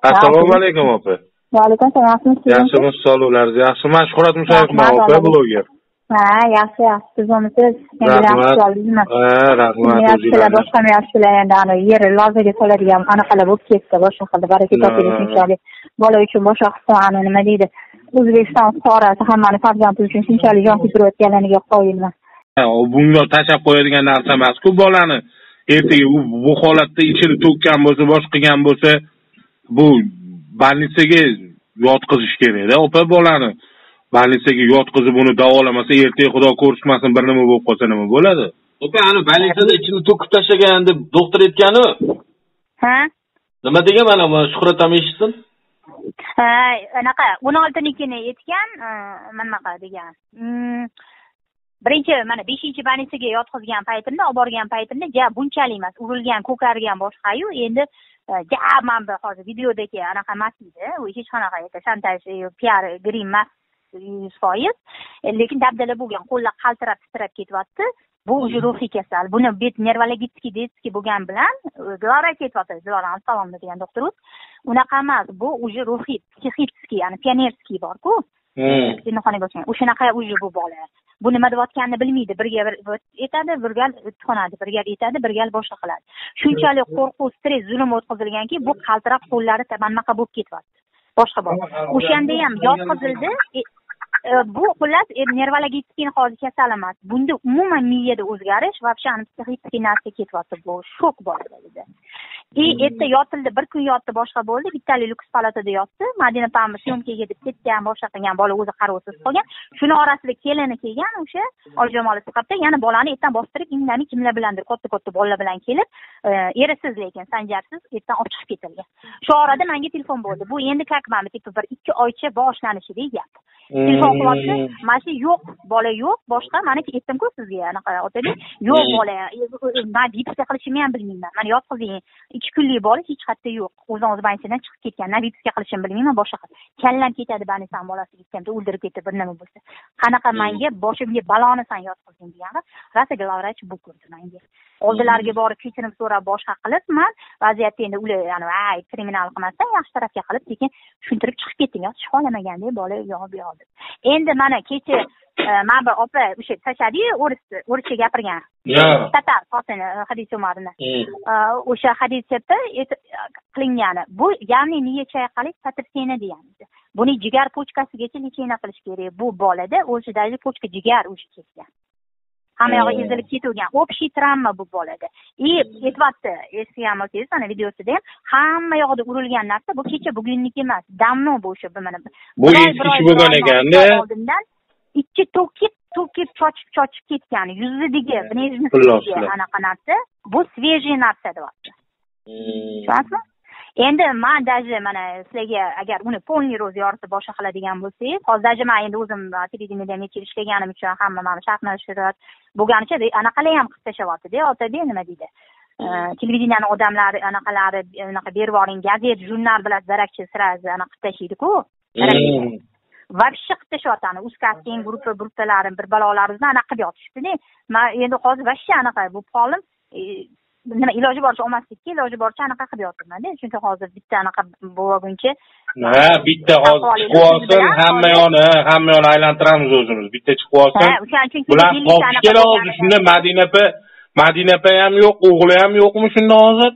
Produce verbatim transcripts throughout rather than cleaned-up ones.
Assalomu alaykum opa. Va alaykum assalom. Yaxshimisiz, sog'liklaringiz yaxshimi? Shuhrat Musaevman opa, bloger. Ha, yaxshi, yaxshi. Siz bo'lmisiz? Rahmat. Ha, rahmat. O'zingizlar boshqa yaxshilar endi ana yer loziga soladigan anaqalar bo'lib ketdi. Boshqa qildi. Baraka toping shunchalik. Bola uchun boshqa qilsa nima deydi? O'zbekiston fuqarosi hammani farzandi uchun shunchalik jon kuydirayotganligiga qoyilman. Ha, bunga tashab qo'yadigan narsa emas-ku bolani. Ertaga u bu holatda ichini to'kkan bo'lsa, boshqa qilgan bo'lsa, bu больницаga yotqizish kerak-da, opa bolani. Больницаga yotqizib uni davolamasa, ertaga xudo ko'rsatmasin bir nima bo'lib qolsa nima bo'ladi? Opa, ani больницада ichini to'kib tashlagan deb doktor aytgani? Ha? Nima degan mana bu Shuhrat ham eshitsin? Ha, anaqa o'n oltinikini aytgan, nima degan. Birinchi mana beshinchi больницаga yotqizgan paytimda, olib borgan paytimda ja bunchalik emas, urilgan, ko'kargan boshqa-yu, endi ja men bu hozir videodagi anaqa emas edi, u hech qanaqa shantaj, P R grim emas yuz foiz. Lekin dabdala bo'lgan, qo'llar qaltirab, titrab ketyapti. Bu уже ruhiy kasal. Buni bet nervologический детский bo'lgan bilan Dilara ketyapti. Dilara Salomda degan doktor. Unaqa emas, bu уже ruhiy, psixический, ya'ni pionerskiy bor-ku. Sinfxonaga o'tgan. O'shanaqa уже bu bola. Bu nima deyotganini bilmaydi. Birga aytadi, birga tuxunadi, birga aytadi, birga boshqa qiladi. Shunchalik qo'rquv, stress, zulm o'tkazilganki, bu qaltirab qo'llari tamannaqa bo'lib ketyapti. Boshqa bor. O'shanda ham yotqizildi. Bu xullas nervologический hozir kasal emas. Bunda umuman miyada o'zgarish va shani psixik narsa ketyapti. Bu shok bo'ladi dedi. И erta yotildi, bir kun yotdi, boshqa bo'ldi. Vitaliy Lux palatada yotdi. Madina Pamma syomkaga deb ketgan, boshqa qilgan, bola o'zi qarovsiz qolgan. Shuni orasida kelini kelgan, o'sha oljamoli siqibda, yana bolani ertan bostirib, indamay kimlar bilandir, katta-katta bolalar bilan kelib, erisiz lekin sanjarsiz ertan olib chiqib ketilgan. Shu orada menga telefon bo'ldi. Bu endi как ma'mi, tipi bir ikki oycha boshlanishi degan gap. Telefon qilyapti, mana shu yo'q, bola yo'q, boshqa mana aytdim-ku sizga, anaqa otalik, yo'q bola. Men bipsa qilishimni ham bilmayman. Mana yotqizing, ikki kunlik bola hech qayerda yo'q. O'zing o'z bansidan chiqib ketgan. Na bipsa qilishimni bilmayman, boshqa. Kallam ketadi banisan bolasiga ketganda o'ldirib ketdi bir nima bo'lsa. Qanaqa menga boshimga baloni san yotqizing degani, rasa glavvrach bu ko'rdi menga. Oldilariga borib kechirim so'rab boshqa qilib, men vaziyatda endi ular, ya'ni, ay, kriminal qilmasdan yaxshi tarafga qilib, lekin tushuntirib chiqib ketding, yo'q, xohlamaganda bola yo'q yo'q. Endi mana kecha men bir opa o'sha tashadi-yu, o'rischa gapirgan. Tatar Hosini hadis umarini. O'sha hadisda qilingani. Bu ya'ni miya chayqalish patritsiyani degani. Buni jigar pochkasigacha lecheniya qilish kerak. Bu bolada o'shidagi pochka jigar o'sha ketgan. Hamma yog'i ezilib ketgan. Общий travma bu bolada. И aytibdi, eskiami o'zingiz ana videosida ham hamma yog'ida urilgan narsa bu kecha bugunniki emas. Damno bu o'sha mana bu ish bo'lgan ekanda. Ikki to'kib to'kib chochib chochib ketgan yuzidagi внешний anaqa narsa bu свежий narsa deyapti. Tushunasizmi? Endi men даже mana sizlarga agar uni полный ro'z yoritib boshqa qiladigan bo'lsangiz, hozir даже men endi o'zim televideniyada necha ishlaganim uchun hamma mana sharh nashrat bo'lganicha anaqalar ham qilib tashyapti-da, otada nima deydi? Televideniyani odamlari anaqalari anaqa berib yuboring, gazet, jurnal bilan darakchi sirazi anaqa qilib tashlaydi-ku. Вообще qilib tashyapti. Uzkasting gruppa gruppalari bir balolarimizni anaqa qilib yotishdi-da. Men endi hozir voобще anaqa bu qolim nima iloji boricha olmaslikka, iloji boricha anaqa qilib yotibman-da. Chunki hozir bitta anaqa bo'lguncha. Ha, bitta hozir chiqib olsin, hamma yoni, hamma yoni aylantiramiz o'zimiz. Bitta chiqib olsin. Ha, o'shaning uchun bular qo'shib kela oldi. Shunda Madina opa, Madina opa ham yo'q, o'g'li ham yo'qmi shunda hozir?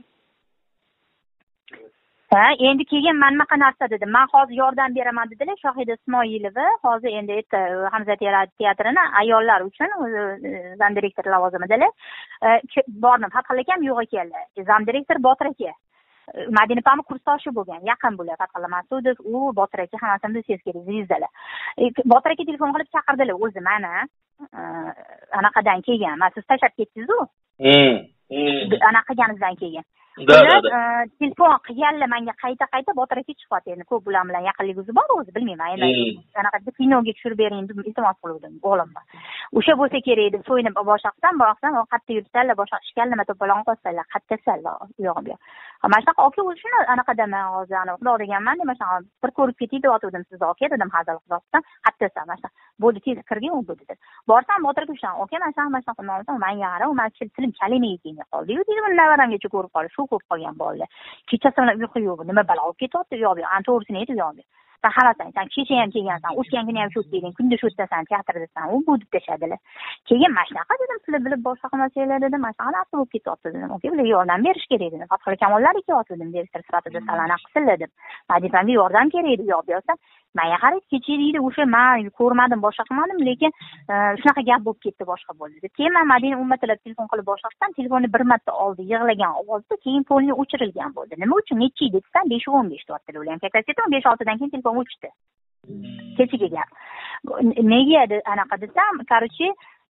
Ha, endi keyin men nima narsa dedim. Men hozir yordam beraman dedilar Shohida Ismoilova. Hozir endi aytdi Hamza teatrini ayollar uchun zam direktor lavozimidalar. Bordim, Fathilla akam yo'q ekanlar. Zam direktor Botir aka. Madina Pamma kursdoshi bo'lgan, yaqin bo'ladi Fathilla Masudov, u Botir aka hammasini bilsangiz kerak, zvizdalar. Botir aka telefon qilib chaqirdilar, o'zi mana anaqadan kelgan. Men siz tashab ketdingiz-ku. Hmm. Anaqaganizdan keyin. Telefon qilganlar menga qayta-qayta Botir aka chiqyapti. Endi ko'p bilan bilan yaqinlik o'zi bor, o'zi bilmayman. Endi anaqa kinoga tushirib bering deb iltimos qildim o'g'limga. O'sha bo'lsa kerak deb so'yinib boshqa qilsam, boshqa qayerda yursalar, boshqa ishga nima to'polon qolsalar, qayerdasalar, u yog'i bu. mana shunaqa aka o'zi shuni anaqadami hozir ana xudo deganman deb mana shunaqa bir ko'rib ketay deb yotgandim sizni aka dedim hazil qilib hattosa mana shunaqa bo'ldi tez kirgin u dedi borsam botirga shunaqa aka mana shunaqa mana shunaqa qilmoqdan manga qara man tilim kaliniga kelmay qoldi-yu deydi buni navaramgacha ko'rib qoldi shu ko'rib qolgan bolalar kechasi bilan uyqu yo'q nima balo olib ketyapti yo'q yo'q ani to'g'risini aytib yo'q sen xalasan sen kecha ham kelgansan o'tgan kuni ham shu yerding kunda shu yerdasan teatrdasan u bu deb tashladilar keyin mana shunaqa dedim sizlar bilib boshqa qilmasanglar dedim mana shunaqa narsa bo'lib ketyapti dedim aka bularga yordam berish kerak dedim fatxulla kamollar kelyapti dedim direktor sifatida salana qilsinlar deb madifamga yordam kerak edi yo'q yo'q manga qarang kecha deydi o'sha man ko'rmadim boshqa qilmadim lekin shunaqa gap bo'lib ketdi boshqa bo'ldi deb keyin man madina ummatilab telefon qilib boshqatdan telefonni bir marta oldi yig'lagan ovozda keyin polni o'chirilgan bo'ldi nima uchun nechi yil desam besh o'n besh deyapti ular ham kattaseton besh oltidan keyin telefon o'chdi kechiga gap nega anaqa desam короче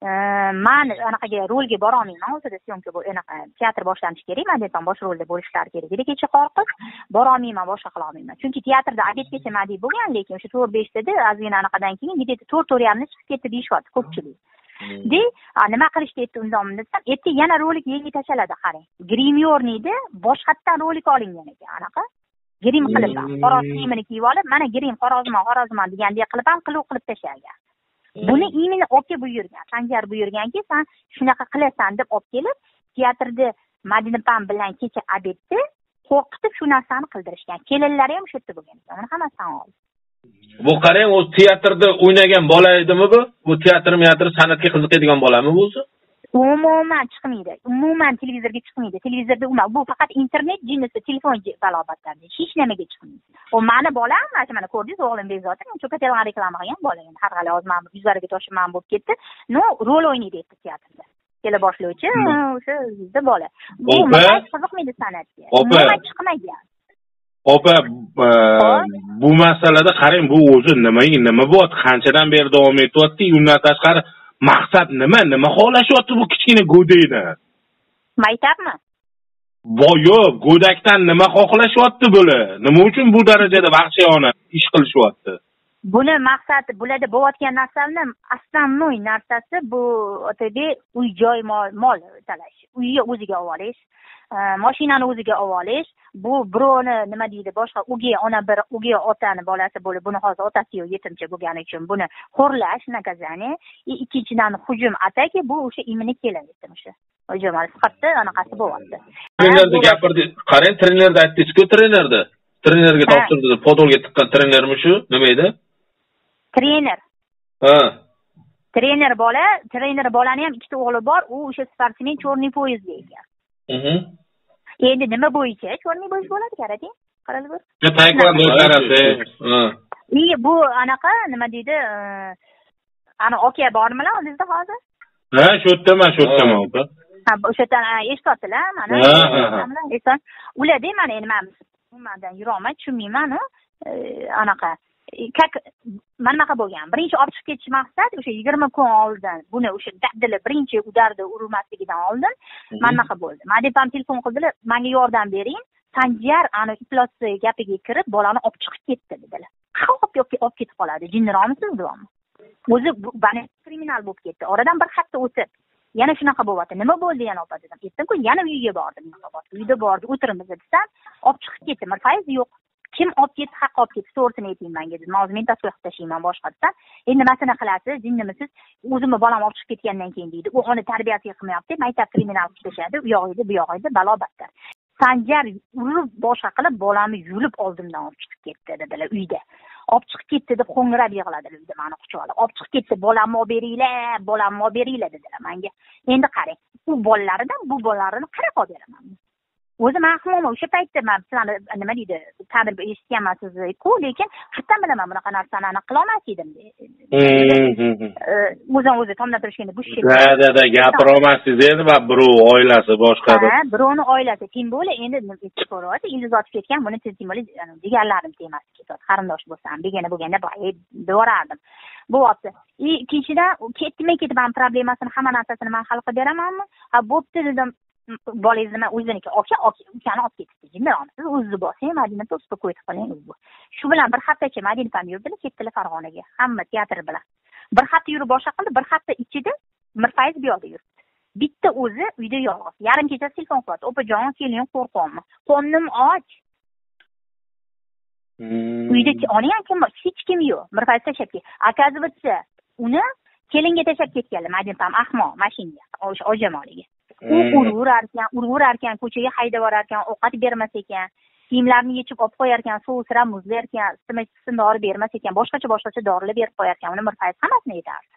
man anaqaga rolga borolmayman o'zida syomka anaqa teatr boshlanishi kerak man aytdim bosh rolda bo'lishlari kerak edi kecha qo'rqib borolmayman boshqa qilolmayman chunki teatrda obedgacha madih bo'lgan lekin o'sha to'rt beshtada ozgina anaqadan keyin где то to'rt to'rt yarimda chiqib ketdi deyishyapti ko'pchilik de nima qilishdi aytdi undami desam ertaga yana rolik yangi tashladi qarang grimyorniyda boshqatdan rolik olingan ekan anaqa grim qilib xo'roz kiyimini kiyib olib mana grim xo'rozman xo'rozman degandek qilib ham qiluv qilib tashlagan buni именно aka buyurgan sanjar buyurganki sen shunaqa qilasan deb olib kelib teatrda madinapam bilan kecha obedda qo'rqitib shu narsani qildirishgan kelinlari ham shu yerda bo'lgan ekan uni hammasidan oldi bu qarang o'zi teatrda o'ynagan bola edimi bu bu teatr teatr san'atga qiziqadigan bolami bu o'zi umuman chiqmaydi umuman televizorga chiqmaydi televizorda umuman bu faqat internet jinnisi telefon balobatdan hech nimaga chiqmaydi u mani bolam mana mana ko'rdingiz o'g'lim bezovta cho'katelga reklama qilgan bola endi har qalay hozir mana yuzlariga toshman bo'lib ketdi no rol o'ynaydi teatrda kela boshlovchi o'sha bizda bola bu qiziqmaydi san'atga umuman chiqmagan opa bu masalada qarang bu o'zi nimaga nima bo'lyapti qanchadan beri davom etyapti undan tashqari maqsad nima nima xohlashyapti bu kichkina go'dakni maytabmi yo'q go'dakdan nima xohlashyapti bular nima uchun bu darajada vahshiyona ish qilishyapti buni maqsadi bularda bo'layotgan narsani основной narsasi bu otadek uy joy mol talash uyni o'ziga olib olish mashinani o'ziga olib olish bu birovni nima deydi boshqa o'gay ona bir o'gay otani bolasi bo'lib buni hozir otasi yo'q yetimcha bo'lgani uchun buni xo'rlash naказание ikkinchidan hujum ataki bu o'sha imini keladi o'sha hujum sifatda anaqasi bo'lyapti trenerda gapirdi qarang trenerda aytdingiz-ku trenerda trenerga topshirdi podolga tiqqan trenermi shu nima edi trener ha trener bola trener bolani ham ikkita o'g'li bor u o'sha sportsmen черный поездga ekan endi nima bo'yicha черный поезд bo'ladi karate qaralib ko'r taekwondo karate и bu anaqa nima deydi ana aka bormilar o'zingizda hozir ha shu yerdaman shu yerdaman opa ha o'sha yerdan eshityaptilar mana ularda mana endi man umuman yurolmay tushunmayman anaqa как mana bunaqa bo'lgan birinchi olib chiqib ketish maqsad o'sha yigirma kun oldin buni o'sha dabdili birinchi udarda urmasligidan oldin mana bunaqa bo'ldi madepam telefon qildilar menga yordam bering sanjar ani iflosli gapiga kirib bolani olib chiqib ketdi dedilar olib ketib qoladi jinniroqmisiz deyapman o'zi kriminal bo'lib ketdi oradan bir hafta o'tib yana shunaqa bo'lyapti nima bo'ldi yana opa dedim aytdim-ku yana uyga bordim uyda bordi o'tirimiz desam olib chiqib ketdi mirfayz yo'q kim olib ketdi haq olib ketdi to'g'risini ayting menga dedim hozir men tasvir qilib tashlayman boshqa desam endi nimasini qilasiz jinnimisiz o'zimni bolam olib chiqib ketgandan keyin deydi u uni tarbiyasiga qilmayapti maktab kriminal qilib tashladi u yoq edi bu yoq edi balo battar sanjar urib boshqa qilib bolamni yulib oldimdan olib chiqib ketdi dedilar uyda olib chiqib ketdi deb ho'ngrab yig'ladilar uyda mani quchoqlab olib chiqib ketdi bolamni olib beringlar bolamni olib beringlar dedilar menga endi qarang u bolalaridan bu bolalarini qanaqa olib beraman o'zi man ximoman o'sha paytda man sizlarni nima deydi ta'bir eshitganman sizni-ku lekin qayerdan bilaman bunaqa narsani aniq qilolmas edim o'zim o'zi tomdan turishganda bushshit da da da gapirolmassiz endi va birov oilasi boshqa ha birovni oilasi tем более endi ko'ryapti ildiz otib ketgan buni tем более jigarlarim tegmasdi ketyapti qarindosh bo'lsam begona bo'lganda borardim bo'lyapti ikkinchidan ketdimi ketib man problemasini hamma narsasini man hal qilib beramanmi ha bo'pti dedim bolangizni man o'ziniki aka ukani olib ketibdi jinniroqmisiz o'zingizni borsang madinada uspokоить qiling shu bilan bir haftacha madinapam yurdilar ketdilar farg'onaga hamma teatr bilan bir hafta yurib boshqa qildi bir hafta ichida mirfayz bu yoqda yuribdi bitta o'zi uyda yolg'iz. Yarim kecha telefon qiladi. Opajon, keling, qo'rqyapman. Qornim och. Uyda ona ham kim bor? Hech kim yo'q. Bir payt tashlab ketdi. Оказывается, uni kelinga tashlab ketganlar. Madin ham ahmoq mashinaga, o'sha ojamoliga. U uraverar ekan, uraverar ekan, ko'chaga haydab borar ekan, ovqat bermas ekan. Kiyimlarni yechib olib qo'yar ekan, sovusirab muzlar ekan, isitma dori bermas ekan, boshqacha boshqacha dorilar berib qo'yar ekan. Uni bir payt hammasini aytardi.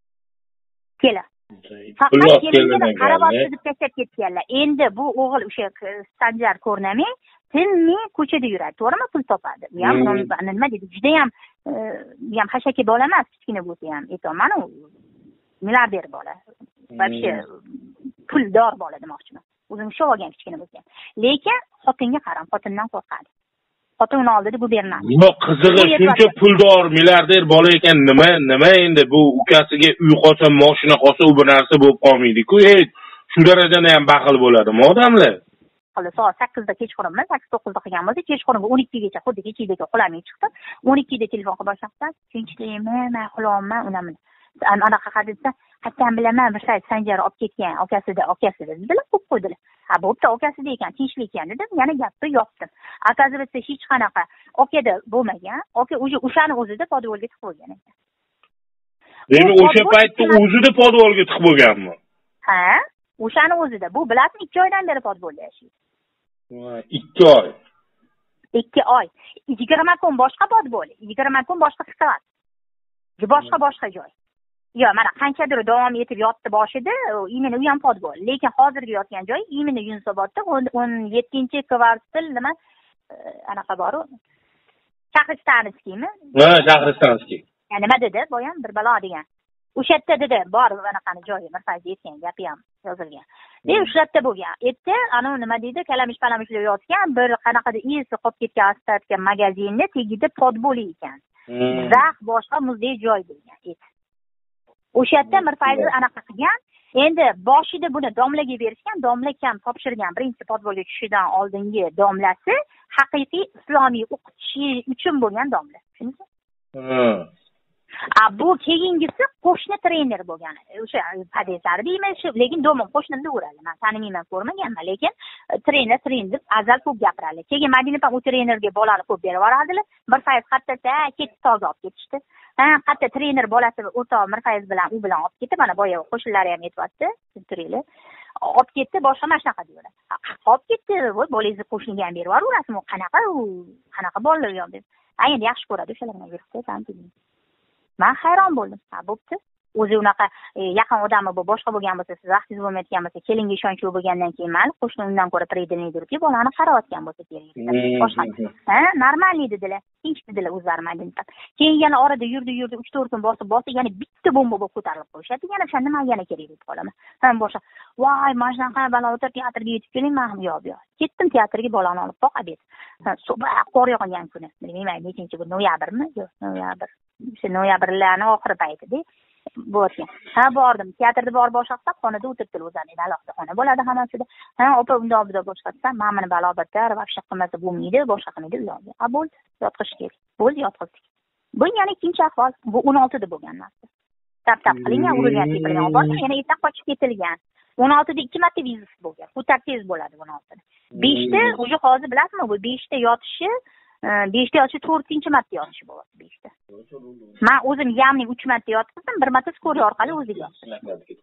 Kela. Faqat kelinga qarab olib deb tashlab ketganlar. Endi bu o'g'il o'sha Sanjar Ko'rnamay tinmay ko'chada yuradi, to'g'rimi? Pul topadi. Bu ham nima deydi? Juda ham bu ham hashaki bola emas, kichkina bo'lsa ham aytaman, u milliarder bola. Вообще puldor bola demoqchiman. O'zim shu olgan kichkina bo'lsa ham. Lekin xotinga qaram, xotindan qo'rqadi. Xotin uni oldida gubernator. Yo'q, qizig'i shuncha puldor, milliarder bola ekan, nima, nima endi bu ukasiga uy qolsa, mashina qolsa, u bir narsa bo'lib qolmaydi-ku. Ey, shu darajada ham baxil bo'ladimi odamlar? Hali soat sakkizda kechqurunmi, sakkiz to'qqizda qilgan bo'lsa, kechqurunga o'n ikkigacha xuddi kechidagi qulamay chiqdi. o'n ikkida telefon qilib boshlabdi. Tinchlikmi, men uxlayapman, unaman. Anaqa qadisa, qayerdan bilaman, bir sayt Sanjar olib ketgan, akasida, akasida dedilar, qo'yib qo'ydilar. Ha, bo'pti, akasida ekan, tinchlik ekan dedim, yana gapni yopdim. Оказывается, hech qanaqa okada bo'lmagan, oka o'sha o'shani o'zida podvolga tiqib qo'ygan ekan. Demak, o'sha paytda o'zida podvolga tiqib bo'lganmi? Ha, o'shani o'zida. Bu bilasizmi, ikki oydan beri podvolda yashaydi. ikki oy. ikki oy. yigirma kun boshqa podvol, yigirma kun boshqa qivat. Boshqa boshqa joy. Yo, mana qanchadir davom etib yotdi boshida, imini u ham podvol. Lekin hozirgi yotgan joy imini Yunusobodda o'n yettinchi kvartal nima anaqa bor-ku. Shahristanskiymi? Ha, Shahristanskiy. Ya nima dedi? Boyam bir balo degan. O'sha yerda dedi, bor anaqani joyi, bir fayz aytgan gapi ham yozilgan. E, o'sha yerda bo'lgan. Erta ana nima deydi, kalamish palamishlar yotgan, bir qanaqada esi qolib ketgan astartgan magazinda tegida podvol ekan. Zax boshqa muzdek joy bo'lgan. O'sha yerda bir fayz anaqa qilgan. Endi boshida buni domlaga berishgan, domla kam topshirgan birinchi podvolga tushishidan oldingi domlasi haqiqiy islomiy o'qitishi uchun bo'lgan domla. Tushundingizmi? A bu keyingisi qo'shni trener bo'lgan. O'sha padeslar deyman, shu lekin domim qo'shnimda o'radi. Men tanimayman, ko'rmaganman, lekin trener trener deb azal ko'p gapiradi. Keyin Madina ham u trenerga bolani ko'p berib yuboradilar. Bir fayz qattasa, ketib toza olib ketishdi. Ha, qatta trener bolasi o'rtoq Mirfayz bilan u bilan olib ketdi. Mana boya qo'shnilari ham aytibdi, tushuntiringlar. Olib ketdi, boshqa mashnaqa deydi. Olib ketdi, voy bolangizni qo'shniga ham berib yuborasizmi? Qanaqa u, qanaqa bolalar yo'q deb. Ha, endi yaxshi ko'radi o'shalarga yuribdi, tantining. Men hayron bo'ldim. Ha, bo'pti. O'zi unaqa yaqin odami bu boshqa bo'lgan bo'lsa, siz vaqtingiz bo'lmayotgan bo'lsa, kelinga ishonch bo'lgandan keyin mayli, qo'shni undan ko'ra predelniydir deb bolani qarayotgan bo'lsa kerak. Boshqa. Ha, normalniy dedilar. Tinch dedilar o'zlari Madinada. Keyin yana orada yurdi, yurdi, uch to'rt kun bosib, bosib yana bitta bomba bo'lib ko'tarilib qo'yishadi. Yana o'sha nima yana kerak deb qolaman. Ham boshqa. Voy, mana shunaqa balo o'tir teatrga yetib keling, men ham yo'q, yo'q. Ketdim teatrga bolani olib boq obed. So'ba qor yog'gan kuni. Bilmayman, nechinchi kun, noyabrmi? Yo'q, noyabr. O'sha noyabrlarning oxiri paytida bo'lgan. Ha, bordim. Teatrda bor boshqatda xonada o'tiribdi o'zlari. Alohida xona bo'ladi hammasida. Ha, opa undan obida boshqatda, men meni balobatlar vaqti qilmasa bo'lmaydi, boshqa qilmaydi ularga. A bo'ldi, yotqish kerak. Bo'ldi, yotqizdik. Bu yana ikkinchi ahvol. Bu o'n oltida bo'lgan narsa. Tap-tap qilingan, urilgan, tepilgan bor, yana erta qochib ketilgan. o'n oltida ikki marta vizit bo'lgan. Bu tez bo'ladi o'n oltida. beshda, o'sha hozir bilasizmi, bu beshda yotishi beshda yotishi to'rtinchi marta yotishi bo'ladi beshda. Men o'zim yamning uch marta yotqizdim, bir marta skoriy orqali o'ziga yotqizdim.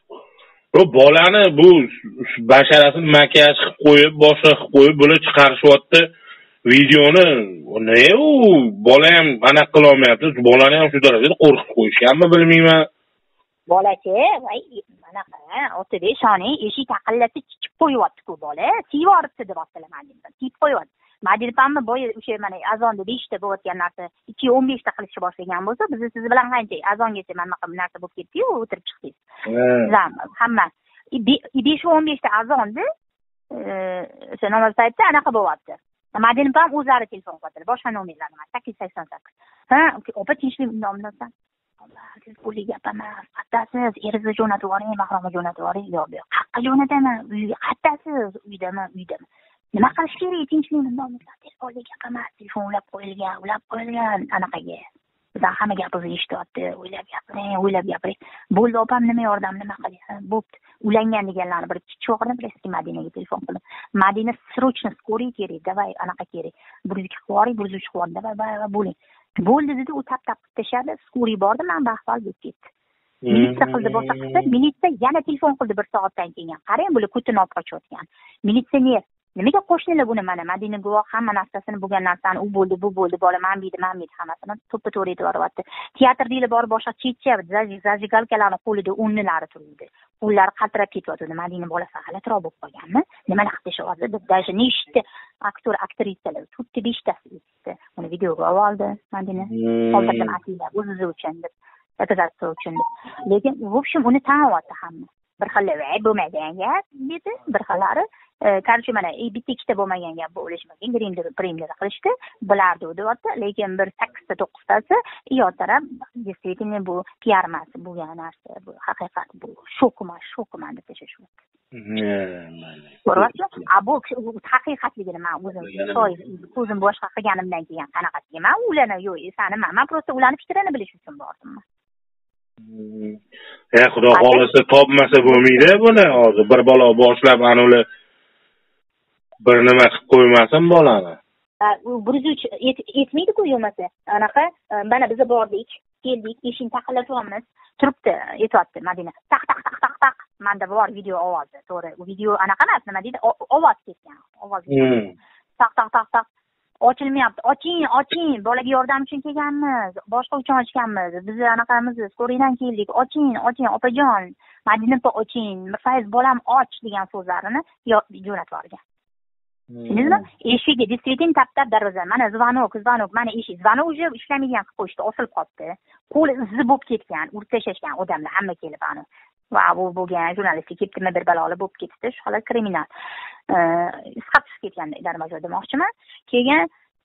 Bu bolani bu basharasini makiyaj qilib qo'yib, boshqa qilib qo'yib, bular chiqarishyapti videoni. Ne u bola ham anaqa qila olmayapti. Bolani ham shu darajada qo'rqitib qo'yishganmi bilmayman. Bolachi, voy, anaqa, o'tida shoni eshik taqillatib chiqib qo'yapti-ku bola. Tiyib yoribdi deb otlamadimdan. Tiyib qo'yapti. Madinapamni boya o'sha mana azonda beshta bo'layotgan narsa ikki o'n beshda qilishni boshlagan bo'lsa, biz siz bilan qancha azongacha mana bu narsa bo'lib ketdi-yu, o'tirib chiqdingiz. Sizlar hamma besh o'n beshda azonda o'sha namoz paytida anaqa bo'lyapti. Madinapam o'zlari telefon qildilar, boshqa nomerlar emas, sakkiz sakson sakkiz. Ha, opa tinchlik nomlasan. Siz pulli gap emas. Qattasiz, eringizni jo'natib yuboring, mahromga jo'natib yuboring. Yo'q, yo'q. Qayerga jo'nataman? Uyga qattasiz, uydaman, uydaman. Nima qilish kerak? Tinchlikni nomlasan. Telefonga gap emas. Telefon ulab qo'yilgan, ulab qo'yilgan anaqaga. bizdan hamma gapimizni eshityapti, o'ylab gapiring, o'ylab gapiring. Bo'ldi, opam nima yordam, nima qilyapti? Bo'pti. Ulangan deganlarni bir chog'ini bilasizki, Madinaga telefon qildim. Madina срочно скорый kerak, davay anaqa kerak. bir yuz ikki qilib, bir yuz uch qilib, davay, davay bo'ling. Bo'ldi dedi, u tap tap tashadi, skoriy bordi, men bahval bo'lib ketdi. Militsiya qildi, boshqa qildi. Militsiya yana telefon qildi bir soatdan keyin. Qarang, bular kutini olib qochayotgan. Militsioner nimaga qo'shnilar buni mana Madina guvoh hamma narsasini bo'lgan narsani u bo'ldi, bu bo'ldi, bola man biydi, man biydi hammasini to'ppa to'g'ri aytib boryapti. Teatr deyilib borib boshqa chechyapti, zajigalkalarni qo'lida o'nnilari turibdi. Qo'llari qaltirab ketyapti. Madina bolasi g'alatiroq bo'lib qolganmi? Nimalar qilib tashyapti? Даже nechta aktyor, aktrisalar, to'rtta beshtasi eshitdi. Uni videoga oldi Madina. Qoldirdim asliga, o'zi uchun deb. Dokazatsiya uchun. Lekin, в общем, uni taniyapti hamma. Bir xil vay bo'lmagan gap dedi, bir xillari Qarshi mana bitta ikkita bo'lmagan gap bo'lishmagan, grimdir, primdir qilishdi, bulardi deyapti, lekin bir sakkizta to'qqiztasi yo taraf действительно bu P R emas, bu narsa, bu haqiqat, bu shokman, shokman deb tashlashdi. Ko'ryapsizmi? A bu haqiqatligini men o'zim shoir, o'zim boshqa qilganimdan keyin qanaqasiga men ularni yo'q, sani men prosta ularni fikrini bilish uchun bordim. E xudo xolasa topmasa bo'lmaydi buni, hozir bir bola boshlab anuli bir nima qilib qo'ymasin bolani. bir yuz uch yetmaydi-ku yo'masa. Anaqa mana biz bordik, keldik, eshikni taqillatamiz. Turibdi, aytibdi Madina. Taq taq taq taq taq. Menda bor video ovozi, to'g'ri. U video anaqa emas, nima deydi? Ovoz ketgan. Ovoz. Taq taq taq taq. Ochilmayapti. Oching, oching. Bolaga yordam uchun kelganmiz. Boshqa uchun ochganmiz. Biz anaqamiz, sko'riydan keldik. Oching, oching, opajon. Madina pa oching. Fayz bolam och degan so'zlarini jo'natib yuborgan. Tushundingizmi? Eshigi действительно tap-tap darvoza. Mana звонок, звонок, mana eshik. Звонок уже ishlamagan qilib qo'yishdi, osilib qolibdi. Qo'li izi bo'lib ketgan, urib tashlashgan odamlar hamma kelib ana. Va bu bo'lgan jurnalistlik ketdimi bir baloli bo'lib ketdi, shu holat kriminal. Isqatib ketganda darvoza demoqchiman. Keyin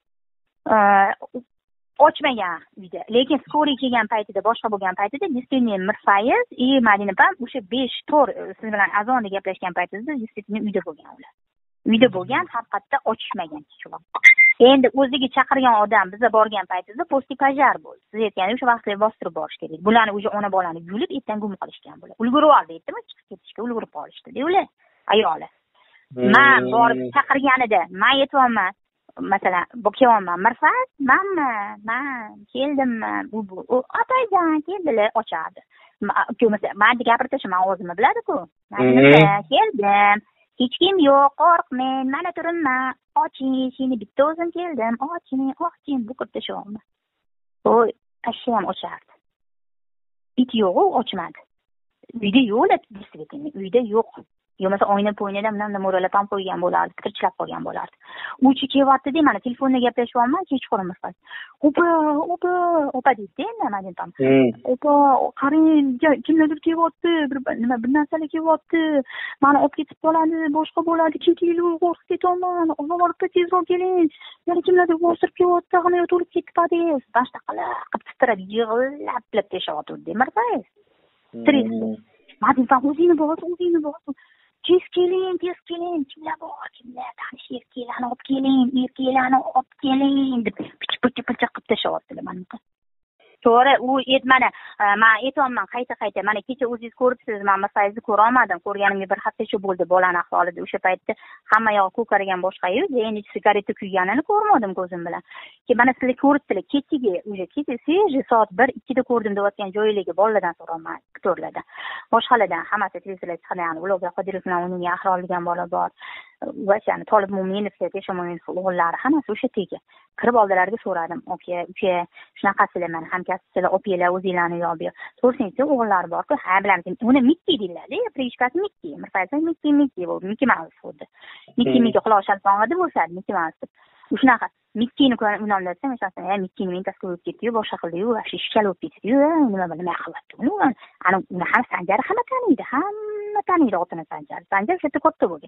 ochmagan uyda. Lekin skoriy kelgan paytida, boshqa bo'lgan paytida действительно Mirfayz и Madina ham o'sha besh to'rt siz bilan azonda gaplashgan paytingizda действительно uyda bo'lgan ular. Uyda bo'lgan, haqiqatda ochishmagan kichiroq. Endi o'ziga chaqirgan odam biza borgan paytimizda posti pojar bo'ldi. Siz aytganingiz o'sha vaqtda bostirib borish kerak. Bularni o'sha ona bolani yulib etdan gum qilishgan bular. Ulgurib oldi, aytdimi? Chiqib ketishga ulgurib qolishdi, ular ayoli. Men borib chaqirganida, men aytibman, masalan, bu kelyapman, Mirfat, menmi? Men keldimmi? Bu bu. Otajon keldilar, ochadi. Men gapirtishim, men o'zimni biladi-ku. Men keldim. Hech kim yo'q, qo'rqmang, mana turibman. Oching, eshikni bitta o'zim keldim. Oching, oching, bu qilib tashlabmi? Voy, pashsha ham ochardi. It yo'q, ochmadi. Uyda yo'q, действительно, uyda yo'q. Yo'masa oyna-po'ynada bundan mo'ralab ham qo'ygan bo'lardi, kirchilab qolgan bo'lardi. Uchi kelyapti-da, mana telefonda gaplashyapman, kechqurun Mirfat. Opa, opa, opa deydi, nima deyapman? Opa, qarang, kimlardir kelyapti, bir nima bir narsalar kelyapti. Mani olib ketib qoladi, boshqa bo'ladi, ketinglar, qo'rqib ketyapman. Olib tezroq keling. Yana kimlardir bostirib kelyapti, xonaya to'lib ketdi pades. Boshqa qilib, qilib titrab, yig'lab bilib tashyapti, Mirfat. Stres. Madina o'zini bos, o'zini bos. Tez keling, tez keling, kimlar bor, kimlar tanish erkaklarni olib keling, erkaklarni olib keling deb picha-picha qilib tashyaptilar mana. To'g'ri, u et mana, men aytayapman, qayta-qayta, mana kecha o'zingiz ko'ribsiz, men Mirfayzni ko'ra olmadim, ko'rganimga bir haftacha bo'ldi bolani ahvolida. O'sha paytda hamma yoq ko'karagan boshqa-yu, endi sigareta kuyganini ko'rmadim ko'zim bilan. Keyin mana sizlar ko'ribsizlar, kechiga, o'sha kecha seji soat bir ikkida ko'rdim deyotgan joylarga bolalardan so'raman, aktorlardan. Boshqalardan hammasi televizorda chiqadi, ularga Qodirov bilan uning ahrolgan bola bor. Va yani Tolib Mo'minov, Tesha Mo'minov o'g'illari hammasi o'sha tega. Kirib oldilariga so'radim. Aka, uka, shunaqasilar mana hamkasblar, opanglar o'zinglarni yo'q. To'g'risini o'g'illari bor-ku, ha bilamsiz. Uni Mikki deyiladi, prishkasi Mikki. Mirfayz Mikki, Mikki bo'ldi, Mikki Mouse bo'ldi. Mikki Mikki quloq shalpong'ida bo'lsa, Mikki Mouse. Shunaqa Mikkini ko'rib desam, masalan, ya Mikkini men tasga o'tib ketdi-yu, boshqa qildi-yu, shishkal o'tib ketdi-yu, nima bilan nima qilyapti uni? Ana uni ham Sanjar hamma taniydi, hamma taniydi otini Sanjar. Sanjar o'sha katta bo'lgan.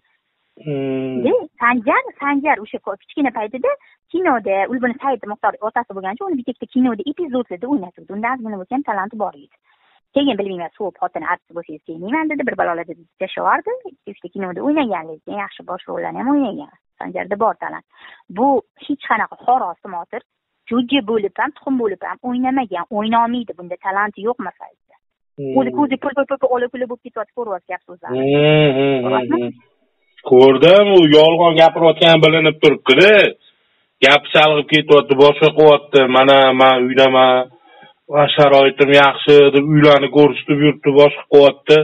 Sanjar, Sanjar o'sha kichkina paytida kinoda, Ulbuni Said Muxtor otasi bo'lgancha, uni bitta kinoda epizodlarda o'ynatdi. Undan ozgina bo'lsa ham talanti bor edi. Keyin bilmayman, so'p xotini artist bo'lsangiz kelmayman dedi, bir balolarda tashavardi. Ikkita kinoda o'ynagan, lekin yaxshi bosh rollarni ham o'ynagan. Sanjarda bor talant. Bu hech qanaqa xoros tomatir jo'ja bo'lib ham tuxum bo'lib ham o'ynamagan, o'ynolmaydi, bunda talanti yo'q masalada. O'zi ko'zi pul pul pul ola puli bo'lib ketyapti, ko'ryapsiz gap so'zlarni. Ko'rdim, u yolg'on gapirayotgani bilinib turibdi-da. Gapi chalg'ib ketyapti, boshqa qilyapti. Mana men uydaman, va sharoitim yaxshi deb uylarni ko'rsatib yuribdi, boshqa qilyapti.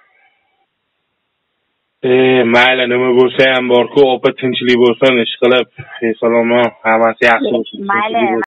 E, mayli nima bo'lsa ham bor-ku, opa tinchlik bo'lsin, ish qilib, salomon, hammasi yaxshi bo'lsin. Mayli.